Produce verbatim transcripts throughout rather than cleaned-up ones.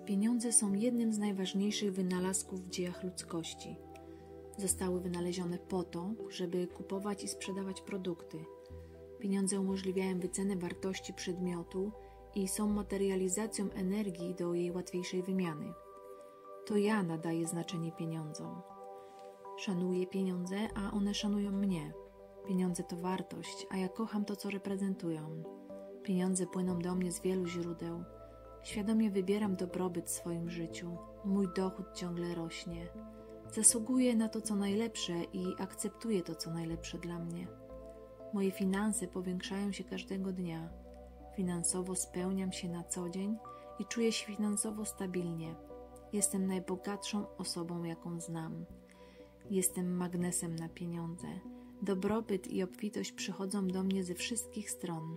Pieniądze są jednym z najważniejszych wynalazków w dziejach ludzkości. Zostały wynalezione po to, żeby kupować i sprzedawać produkty. Pieniądze umożliwiają wycenę wartości przedmiotu i są materializacją energii do jej łatwiejszej wymiany. To ja nadaję znaczenie pieniądzom. Szanuję pieniądze, a one szanują mnie. Pieniądze to wartość, a ja kocham to, co reprezentują. Pieniądze płyną do mnie z wielu źródeł. Świadomie wybieram dobrobyt w swoim życiu. Mój dochód ciągle rośnie. Zasługuję na to, co najlepsze i akceptuję to, co najlepsze dla mnie. Moje finanse powiększają się każdego dnia. Finansowo spełniam się na co dzień i czuję się finansowo stabilnie. Jestem najbogatszą osobą, jaką znam. Jestem magnesem na pieniądze. Dobrobyt i obfitość przychodzą do mnie ze wszystkich stron,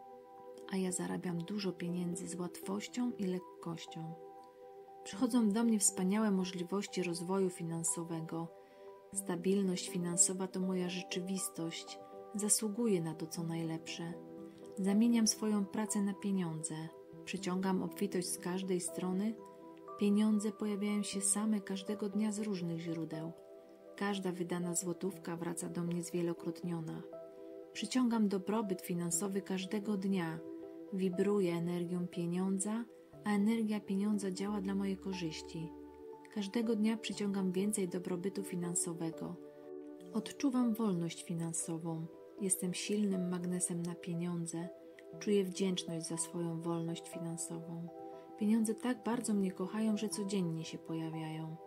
a ja zarabiam dużo pieniędzy z łatwością i lekkością. Przychodzą do mnie wspaniałe możliwości rozwoju finansowego. Stabilność finansowa to moja rzeczywistość. Zasługuję na to, co najlepsze. Zamieniam swoją pracę na pieniądze. Przyciągam obfitość z każdej strony. Pieniądze pojawiają się same każdego dnia z różnych źródeł. Każda wydana złotówka wraca do mnie zwielokrotniona. Przyciągam dobrobyt finansowy każdego dnia. Wibruję energią pieniądza, a energia pieniądza działa dla mojej korzyści. Każdego dnia przyciągam więcej dobrobytu finansowego. Odczuwam wolność finansową. Jestem silnym magnesem na pieniądze. Czuję wdzięczność za swoją wolność finansową. Pieniądze tak bardzo mnie kochają, że codziennie się pojawiają.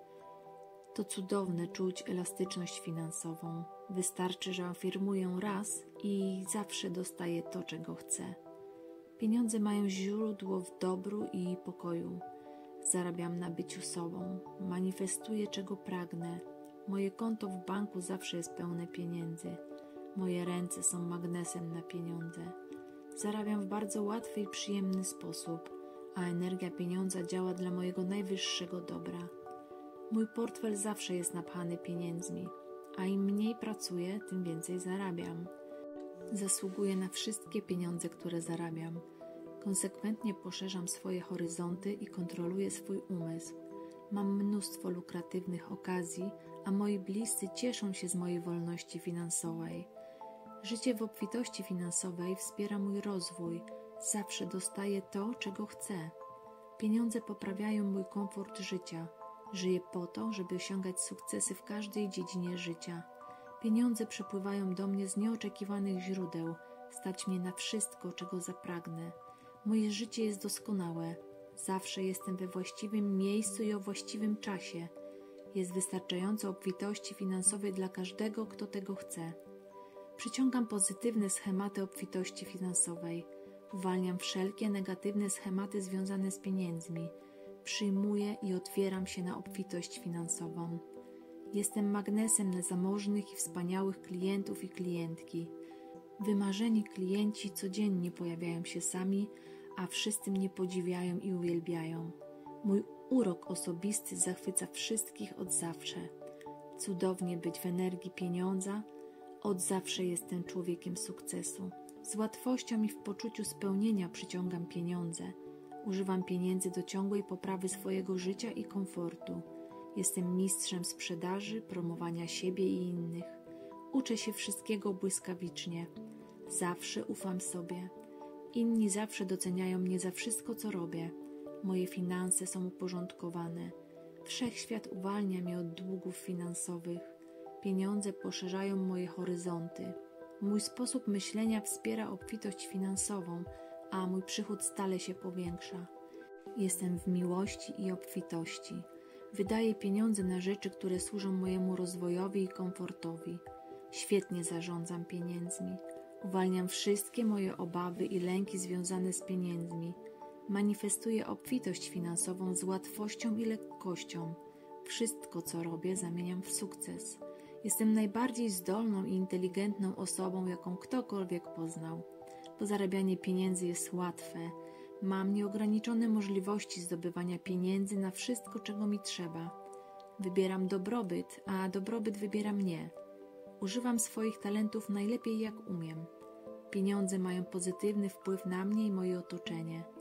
To cudowne czuć elastyczność finansową. Wystarczy, że afirmuję raz i zawsze dostaję to, czego chcę. Pieniądze mają źródło w dobru i pokoju. Zarabiam na byciu sobą. Manifestuję, czego pragnę. Moje konto w banku zawsze jest pełne pieniędzy. Moje ręce są magnesem na pieniądze. Zarabiam w bardzo łatwy i przyjemny sposób, a energia pieniądza działa dla mojego najwyższego dobra. Mój portfel zawsze jest napchany pieniędzmi, a im mniej pracuję, tym więcej zarabiam. Zasługuję na wszystkie pieniądze, które zarabiam. Konsekwentnie poszerzam swoje horyzonty i kontroluję swój umysł. Mam mnóstwo lukratywnych okazji, a moi bliscy cieszą się z mojej wolności finansowej. Życie w obfitości finansowej wspiera mój rozwój. Zawsze dostaję to, czego chcę. Pieniądze poprawiają mój komfort życia. Żyję po to, żeby osiągać sukcesy w każdej dziedzinie życia. Pieniądze przypływają do mnie z nieoczekiwanych źródeł, stać mnie na wszystko, czego zapragnę. Moje życie jest doskonałe. Zawsze jestem we właściwym miejscu i o właściwym czasie. Jest wystarczająco obfitości finansowej dla każdego, kto tego chce. Przyciągam pozytywne schematy obfitości finansowej. Uwalniam wszelkie negatywne schematy związane z pieniędzmi. Przyjmuję i otwieram się na obfitość finansową. Jestem magnesem na zamożnych i wspaniałych klientów i klientki. Wymarzeni klienci codziennie pojawiają się sami, a wszyscy mnie podziwiają i uwielbiają. Mój urok osobisty zachwyca wszystkich od zawsze. Cudownie być w energii pieniądza. Od zawsze jestem człowiekiem sukcesu. Z łatwością i w poczuciu spełnienia przyciągam pieniądze. Używam pieniędzy do ciągłej poprawy swojego życia i komfortu. Jestem mistrzem sprzedaży, promowania siebie i innych. Uczę się wszystkiego błyskawicznie. Zawsze ufam sobie. Inni zawsze doceniają mnie za wszystko, co robię. Moje finanse są uporządkowane. Wszechświat uwalnia mnie od długów finansowych. Pieniądze poszerzają moje horyzonty. Mój sposób myślenia wspiera obfitość finansową, a mój przychód stale się powiększa. Jestem w miłości i obfitości. Wydaję pieniądze na rzeczy, które służą mojemu rozwojowi i komfortowi. Świetnie zarządzam pieniędzmi. Uwalniam wszystkie moje obawy i lęki związane z pieniędzmi. Manifestuję obfitość finansową z łatwością i lekkością. Wszystko, co robię, zamieniam w sukces. Jestem najbardziej zdolną i inteligentną osobą, jaką ktokolwiek poznał. Bo zarabianie pieniędzy jest łatwe. Mam nieograniczone możliwości zdobywania pieniędzy na wszystko, czego mi trzeba. Wybieram dobrobyt, a dobrobyt wybiera mnie. Używam swoich talentów najlepiej, jak umiem. Pieniądze mają pozytywny wpływ na mnie i moje otoczenie.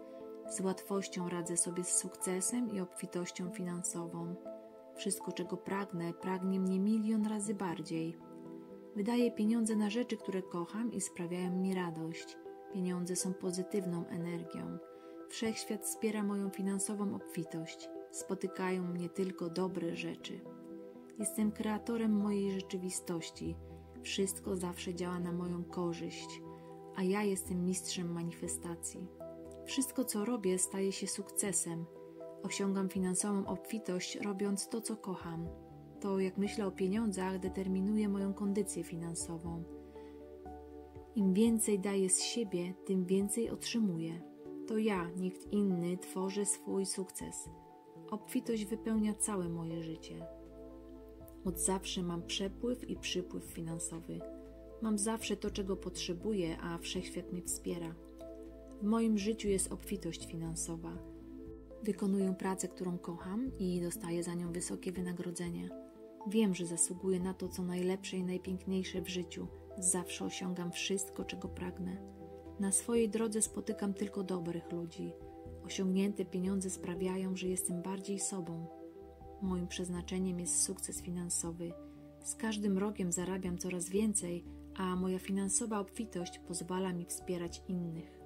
Z łatwością radzę sobie z sukcesem i obfitością finansową. Wszystko, czego pragnę, pragnie mnie milion razy bardziej. Wydaję pieniądze na rzeczy, które kocham i sprawiają mi radość. Pieniądze są pozytywną energią. Wszechświat wspiera moją finansową obfitość. Spotykają mnie tylko dobre rzeczy. Jestem kreatorem mojej rzeczywistości. Wszystko zawsze działa na moją korzyść, a ja jestem mistrzem manifestacji. Wszystko, co robię, staje się sukcesem. Osiągam finansową obfitość, robiąc to, co kocham. To, jak myślę o pieniądzach, determinuje moją kondycję finansową. Im więcej daję z siebie, tym więcej otrzymuję. To ja, nikt inny, tworzę swój sukces. Obfitość wypełnia całe moje życie. Od zawsze mam przepływ i przypływ finansowy. Mam zawsze to, czego potrzebuję, a wszechświat mnie wspiera. W moim życiu jest obfitość finansowa. Wykonuję pracę, którą kocham i dostaję za nią wysokie wynagrodzenie. Wiem, że zasługuję na to, co najlepsze i najpiękniejsze w życiu. Zawsze osiągam wszystko, czego pragnę. Na swojej drodze spotykam tylko dobrych ludzi. Osiągnięte pieniądze sprawiają, że jestem bardziej sobą. Moim przeznaczeniem jest sukces finansowy. Z każdym rokiem zarabiam coraz więcej, a moja finansowa obfitość pozwala mi wspierać innych.